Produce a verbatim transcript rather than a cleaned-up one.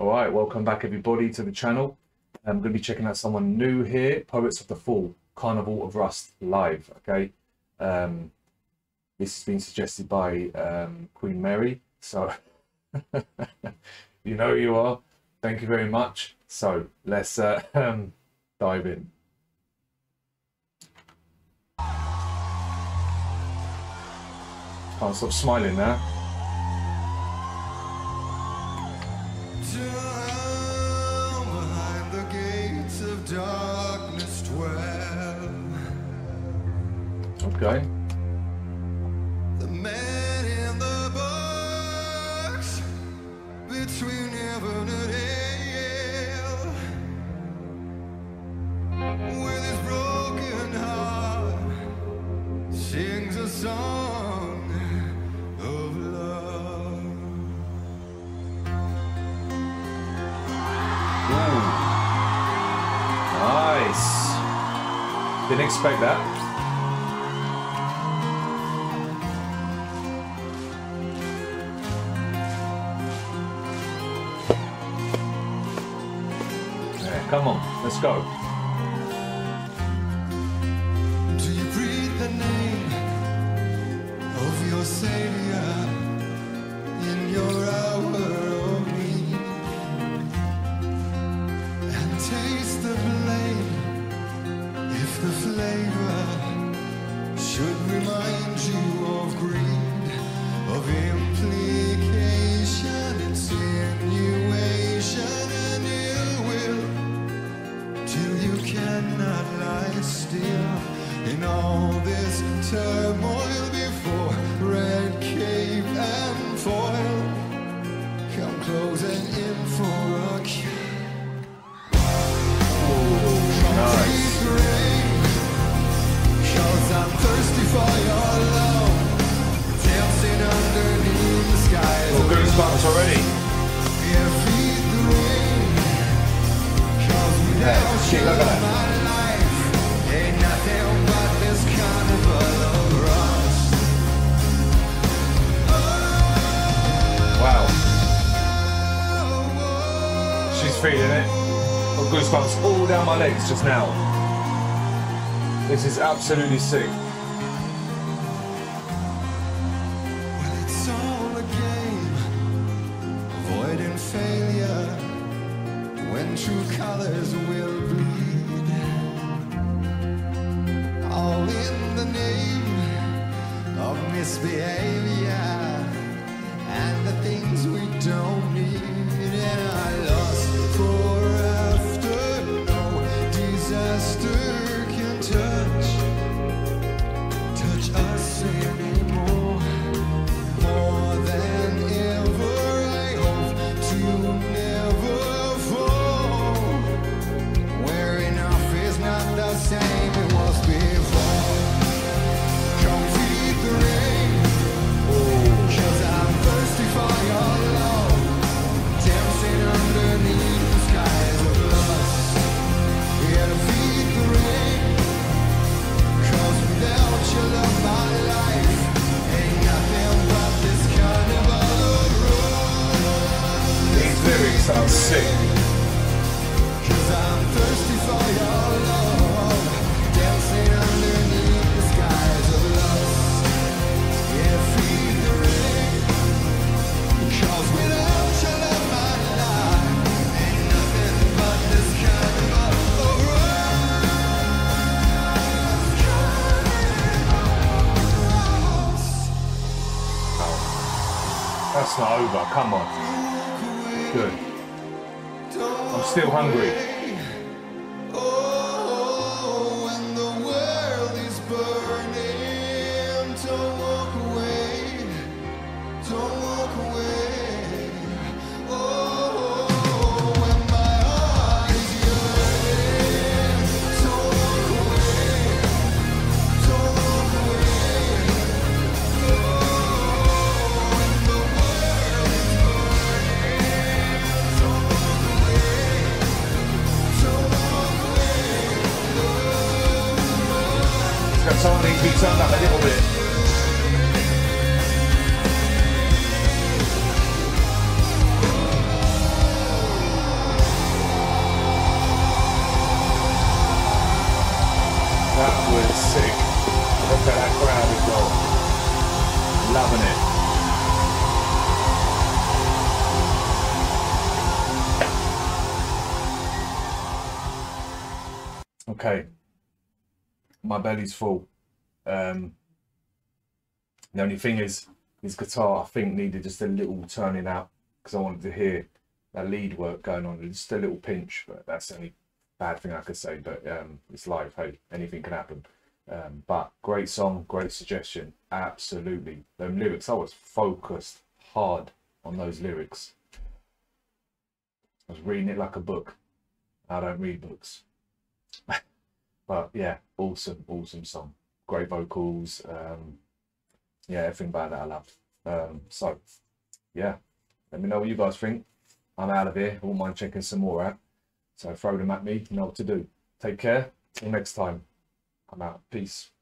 All right, welcome back everybody to the channel. I'm going to be checking out someone new here, Poets of the Fall, Carnival of Rust live. Okay, um, this has been suggested by um, Queen Mary, so you know who you are. Thank you very much. So let's uh, um, dive in. Can't stop smiling now. Down behind the gates of darkness dwell. Okay. The man in the box between heaven and hell, with his broken heart, sings a song of love. Ooh. Nice. Didn't expect that. Come on, let's go. Do you breathe the name of your Savior in your hour of need, and taste the blame if the flavor should remind you of greed, of implication, insinuation, and ill will, till you cannot lie still in all this turmoil before red cape and foil come closing in for a kill. Nice. Cause I'm thirsty for your love, dancing underneath the skies. Oh, goosebumps already. Yeah, feed the rain. Cause without Shit, you look at that. my life ain't nothing but this carnival of rust. Wow. She's feeling it. Got goosebumps all down my legs just now. This is absolutely sick. Well, it's all a game, avoiding failure when true colors will bleed. All in the name of misbehavior and the things we don't need. And I lost for after, no disaster can touch, touch us anymore. More than ever, I hope to never fall, where enough is not the same it was before. Come feed the rain, cause I'm thirsty for your love, dancing underneath the skies of lust. Yeah, feed the rain, cause without your love my life ain't nothing but this carnival of rust. These lyrics are sick. Cause I'm thirsty for your love, dancing underneath the skies of lust. Yeah, feed the rain, cause without your love my life ain't nothing but this carnival of rust. That's not over, come on. Good. I'm still hungry. Oh, when the world is burning, don't walk away, don't walk away. Oh, when my heart is yearning, don't walk away, don't walk away. Oh, when the world is burning, don't walk away, don't walk away. It's got someone needs to be turned up a little bit. Okay, my belly's full. Um, the only thing is, his guitar I think needed just a little turning out because I wanted to hear that lead work going on. Just a little pinch, but that's the only bad thing I could say. But um, it's live. Hey, anything can happen. Um, but great song, great suggestion. Absolutely, them lyrics. I was focused hard on those lyrics. I was reading it like a book. I don't read books. But yeah, awesome, awesome song. Great vocals. Um, yeah, everything about that I loved. Um, so yeah, let me know what you guys think. I'm out of here. I won't mind checking some more out. So throw them at me. You know what to do. Take care. Till next time. I'm out. Peace.